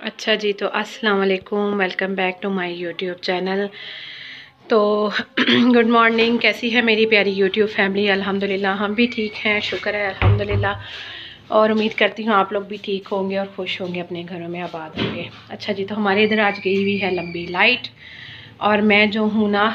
अच्छा जी, तो अस्सलाम वालेकुम, welcome back to my YouTube channel. तो गुड मॉर्निंग। कैसी है मेरी प्यारी यूट्यूब फैमिली? अल्हम्दुलिल्लाह हम भी ठीक हैं, शुक्र है अल्हम्दुलिल्लाह। और उम्मीद करती हूँ आप लोग भी ठीक होंगे और खुश होंगे, अपने घरों में आबाद होंगे। अच्छा जी, तो हमारे इधर आज गई हुई है लंबी लाइट, और मैं जो हूँ ना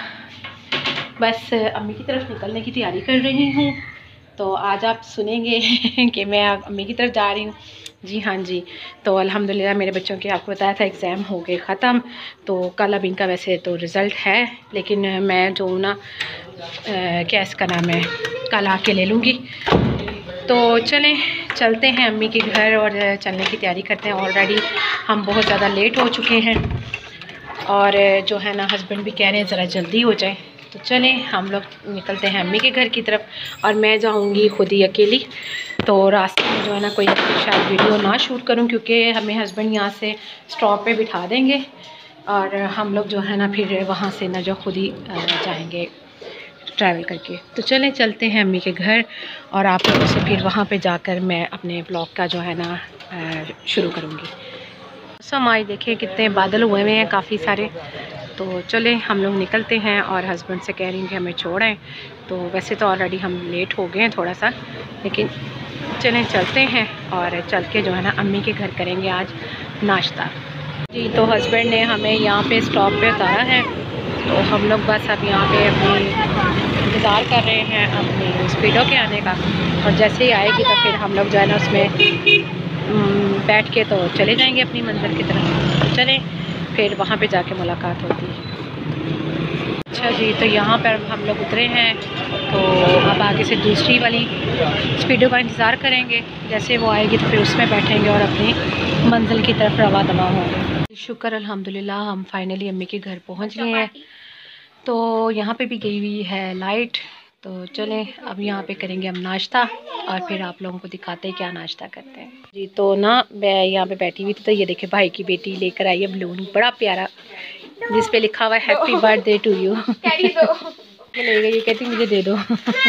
बस अम्मी की तरफ निकलने की तैयारी कर रही हूँ। तो आज आप सुनेंगे कि मैं अम्मी की तरफ जा रही हूँ। जी हाँ जी। तो अल्हम्दुलिल्लाह मेरे बच्चों के, आपको बताया था, एग्ज़ाम हो गए ख़त्म। तो कल अब इनका वैसे तो रिज़ल्ट है, लेकिन मैं जो ना क्या इसका नाम है, कल आके ले लूँगी। तो चलें, चलते हैं अम्मी के घर और चलने की तैयारी करते हैं। ऑलरेडी हम बहुत ज़्यादा लेट हो चुके हैं, और जो है ना हस्बैंड भी कह रहे हैं ज़रा जल्दी हो जाए। तो चलें हम लोग निकलते हैं अम्मी के घर की तरफ, और मैं जाऊंगी खुद ही अकेली। तो रास्ते में जो है ना कोई शायद वीडियो ना शूट करूं, क्योंकि हमें हस्बैंड यहाँ से स्टॉप पे बिठा देंगे, और हम लोग जो है ना फिर वहाँ से ना जो खुद ही जाएंगे ट्रैवल करके। तो चलें, चलते हैं अम्मी के घर, और आप लोगों से फिर वहाँ पे जाकर मैं अपने ब्लॉग का जो है ना शुरू करूँगी। मौसम आज देखिए कितने बादल हुए हुए हैं काफ़ी सारे। तो चलें हम लोग निकलते हैं, और हस्बैंड से कह रही हूँ कि हमें छोड़ें। तो वैसे तो ऑलरेडी हम लेट हो गए हैं थोड़ा सा, लेकिन चलें चलते हैं, और चल के जो है ना अम्मी के घर करेंगे आज नाश्ता। जी, तो हस्बैंड ने हमें यहाँ पे स्टॉप पे उतारा है। तो हम लोग बस अब यहाँ पे अपनी इंतज़ार कर रहे हैं अपनी स्पीडो के आने का, और जैसे ही आएगी तो फिर हम लोग जो है ना उसमें बैठ के तो चले जाएंगे अपनी मंजिल की तरफ। तो चलें फिर वहाँ पे जाके मुलाकात होती है। अच्छा जी, तो यहाँ पर हम लोग उतरे हैं। तो अब आगे से दूसरी वाली स्पीडो का इंतज़ार करेंगे, जैसे वो आएगी तो फिर उसमें बैठेंगे और अपनी मंजिल की तरफ रवा दवा होंगे। शुक्र अल्हम्दुलिल्लाह हम फाइनली अम्मी के घर पहुँच गए हैं। तो यहाँ पे भी गई हुई है लाइट। तो चलें अब यहाँ पे करेंगे हम नाश्ता, और फिर आप लोगों को दिखाते हैं क्या नाश्ता करते हैं। जी, तो ना मैं यहाँ पे बैठी हुई थी, तो ये देखे भाई की बेटी लेकर आई है बलून, बड़ा प्यारा, जिस पे लिखा हुआ है हैप्पी बर्थडे टू यू। ले गई, ये कहती मुझे दे दो।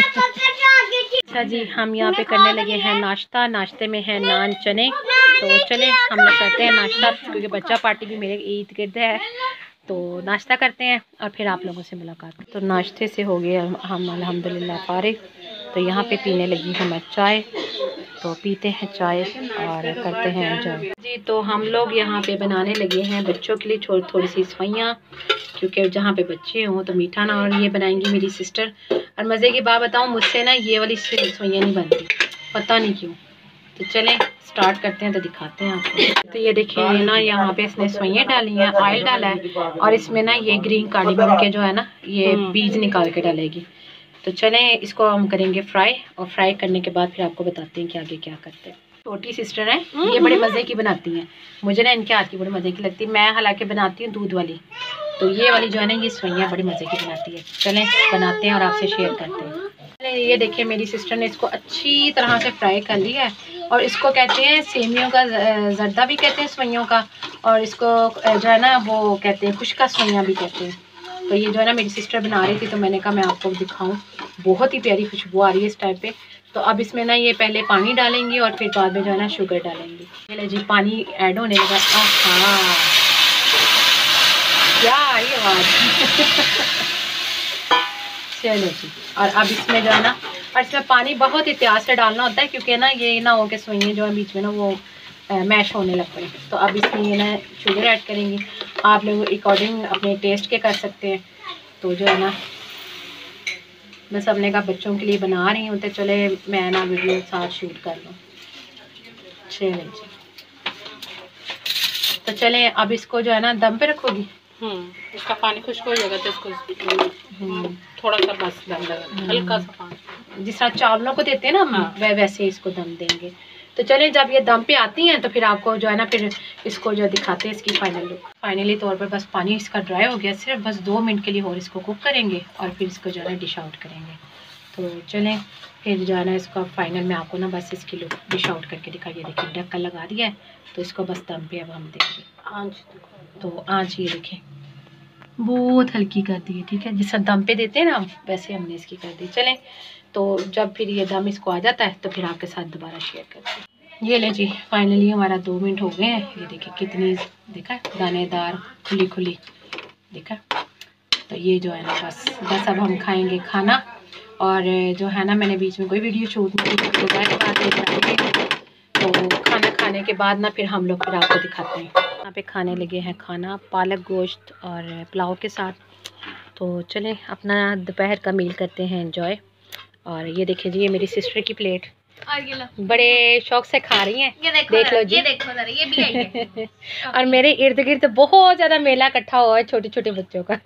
अच्छा जी, हम यहाँ पे करने लगे हैं नाश्ता। नाश्ते में है नान चने। तो चले हम लोग करते हैं नाश्ता, क्योंकि बच्चा पार्टी भी मेरे ईद गिर्द है। तो नाश्ता करते हैं और फिर आप लोगों से मुलाकात। तो नाश्ते से हो गए हम अल्हम्दुलिल्लाह फारिग। तो यहाँ पे पीने लगी हूँ मैं चाय। तो पीते हैं चाय और करते हैं एंजॉय। जी, तो हम लोग यहाँ पे बनाने लगे हैं बच्चों के लिए थोड़ी सी सवैयाँ, क्योंकि जहाँ पे बच्चे हों तो मीठा ना। और ये बनाएंगी मेरी सिस्टर। और मज़े की बात बताऊँ, मुझसे ना ये वाली सवैयाँ नहीं बनती, पता नहीं क्यों। तो चलें स्टार्ट करते हैं, तो दिखाते हैं आपको। तो ये देखिए ना, यहाँ पे इसने सवैयाँ डाली हैं, ऑयल डाला है, और इसमें ना ये ग्रीन कार्डमम के जो है ना ये बीज निकाल के डालेगी। तो चलें इसको हम करेंगे फ्राई, और फ्राई करने के बाद फिर आपको बताते हैं कि आगे क्या करते हैं। छोटी सिस्टर है, ये बड़े मज़े की बनाती हैं। मुझे ना इनके हाथ की बड़ी मज़े की लगती है। मैं हालांकि बनाती हूँ दूध वाली, तो ये वाली जो है ना ये सवैयाँ बड़ी मज़े की बनाती है। चलें बनाते हैं और आपसे शेयर करते हैं। ये देखिए मेरी सिस्टर ने इसको अच्छी तरह से फ्राई कर लिया है, और इसको कहते हैं सेमियों का जर्दा भी कहते हैं सवैयों का, और इसको जो है ना वो कहते हैं खुश्का सवैयाँ भी कहते हैं। तो ये जो है ना मेरी सिस्टर बना रही थी, तो मैंने कहा मैं आपको दिखाऊं। बहुत ही प्यारी खुशबू आ रही है इस टाइप पे। तो अब इसमें ना ये पहले पानी डालेंगी, और फिर बाद में जो है ना शुगर डालेंगी। चलिए जी, पानी ऐड होने लगा। हाँ, क्या आ रही है आवाज़। चलो जी, और अब इसमें जो है ना, और इसमें पानी बहुत एहतियात से डालना होता है, क्योंकि ना ये ना हो के सवैयाँ जो है बीच में ना वो मैश होने लग पड़े। तो अब इसमें ये ना शुगर ऐड करेंगी। आप लोग अकॉर्डिंग अपने टेस्ट के कर सकते हैं। तो जो है ना मैं सबने का बच्चों के लिए बना रही हूँ, तो चले मैं ना वीडियो साथ शूट कर लूँ। चलें जी, तो चलें अब इसको जो है ना दम पे रखोगी। इसका पानी खुश्क हो जाएगा, तो इसको थोड़ा सा बस दम लगा, हल्का सा पानी, जिस तरह चावलों को देते हैं ना हम, वैसे इसको दम देंगे। तो चलें जब ये दम पे आती हैं तो फिर आपको जो है ना फिर इसको जो दिखाते हैं इसकी फाइनल लुक। फाइनली तौर पर बस पानी इसका ड्राई हो गया, सिर्फ बस 2 मिनट के लिए और इसको कुक करेंगे, और फिर इसको जो है ना डिश आउट करेंगे। तो चलें फिर जो है ना इसका फाइनल में आपको ना बस इसकी लुक डिश आउट करके दिखाइए। देखिए ढक्कन लगा दिया है, तो इसको बस दम पे अब हम देंगे। आंच तो आँच ये देखें बहुत हल्की कर दी है, ठीक है, जिस दम पे देते हैं ना वैसे हमने इसकी कर दी। चलें तो जब फिर ये दम इसको आ जाता है तो फिर आपके साथ दोबारा शेयर करते हैं। ये ले जी, फाइनली हमारा 2 मिनट हो गए हैं। ये देखिए कितनी, देखा दानेदार खुली खुली, देखा। तो ये जो है ना बस अब हम खाएंगे खाना। और जो है ना मैंने बीच में कोई वीडियो शूट नहीं की, तो खाना खाने के बाद ना फिर हम लोग फिर आपको दिखाते हैं। यहाँ पे खाने लगे हैं खाना पालक गोश्त और पुलाव के साथ। तो चलें अपना दोपहर का मील करते हैं एंजॉय। और ये देखिए जी, ये मेरी सिस्टर की प्लेट, और ये लो, बड़े शौक से खा रही हैं। ये देख लो जी, ये देखो जरा, ये भी आई है। और मेरे इर्द गिर्द बहुत ज़्यादा मेला इकट्ठा हुआ है छोटे छोटे बच्चों का।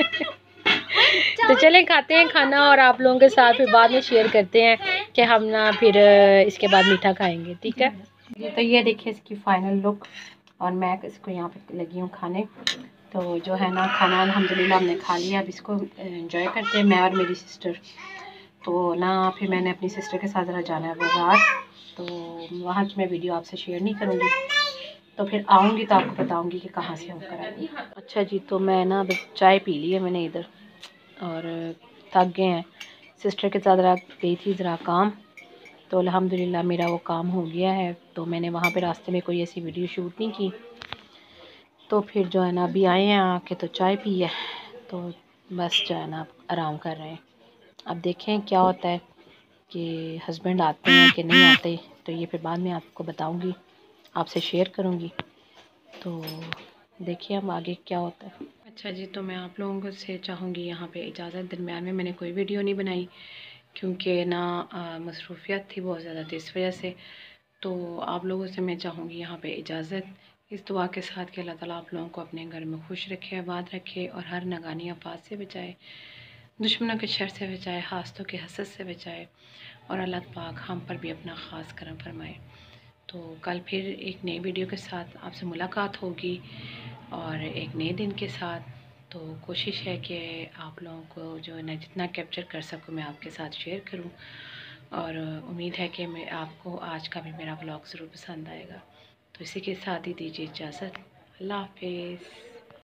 तो चलें खाते हैं खाना और आप लोगों के साथ फिर बाद में शेयर करते हैं कि हम ना फिर इसके बाद मीठा खाएंगे, ठीक है। तो ये देखिए इसकी फाइनल लुक, और मैं इसको यहाँ पे लगी हूँ खाने। तो जो है ना खाना अल्हम्दुलिल्लाह हमने खा लिया। अब इसको एंजॉय करते हैं मैं और मेरी सिस्टर। तो ना फिर मैंने अपनी सिस्टर के साथ ज़रा जाना है बाज़ार, तो वहाँ की मैं वीडियो आपसे शेयर नहीं करूँगी। तो फिर आऊँगी तो आपको बताऊँगी कि कहाँ से होकर आएंगी। अच्छा जी, तो मैं ना बस चाय पी ली है मैंने इधर, और थक गए हैं। सिस्टर के साथ गई थी ज़रा काम, तो अल्हम्दुलिल्लाह मेरा वो काम हो गया है। तो मैंने वहाँ पे रास्ते में कोई ऐसी वीडियो शूट नहीं की। तो फिर जो है ना अभी आए हैं, आके तो चाय पी है, तो बस जो है ना आराम कर रहे हैं। अब देखें क्या होता है कि हस्बैंड आते हैं कि नहीं आते, तो ये फिर बाद में आपको बताऊंगी, आपसे शेयर करूंगी। तो देखिए हम आगे क्या होता है। अच्छा जी, तो मैं आप लोगों को से चाहूँगी यहाँ पे इजाज़त। दरमियान में मैंने कोई वीडियो नहीं बनाई क्योंकि ना मसरूफियत थी बहुत ज़्यादा, तो इस वजह से। तो आप लोगों से मैं चाहूँगी यहाँ पे इजाज़त, इस दुआ के साथ कि अल्लाह ताला आप लोगों को अपने घर में खुश रखे, आबाद रखे, और हर नागानी आफात से बचाए, दुश्मनों के शर से बचाए, हासतों के हसद से बचाए, और अल्लाह पाक हम पर भी अपना ख़ास करम फरमाए। तो कल फिर एक नई वीडियो के साथ आपसे मुलाकात होगी और एक नए दिन के साथ। तो कोशिश है कि आप लोगों को जो है ना जितना कैप्चर कर सकूँ मैं आपके साथ शेयर करूँ, और उम्मीद है कि मैं आपको आज का भी मेरा व्लॉग ज़रूर पसंद आएगा। तो इसी के साथ ही दीजिए इजाज़त। अल्लाह हाफिज़।